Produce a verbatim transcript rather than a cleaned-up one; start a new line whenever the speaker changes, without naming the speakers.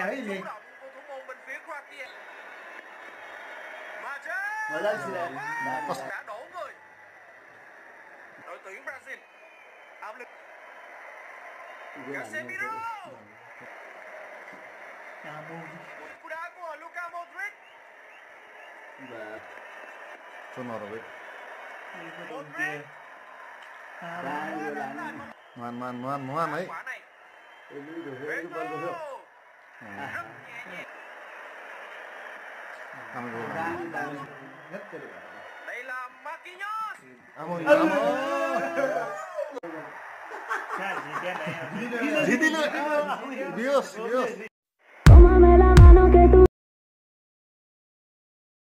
ấy gì
của thủ môn bên phía Croatia. Mà
mà lên gì đây
đã đổ người. Đội tuyển Brazil áp lực. Casemiro. Cú đá của Luka Modric.
Xuân vào rồi.
Modric.
Man man man man ấy.
Quả này.
Beto.
Rất nhẹ nhàng.
Ăn rồi.
Đây là Marquinhos.
Amo amo.
Sai gì cái này.
Đi đi đi. Dios Dios.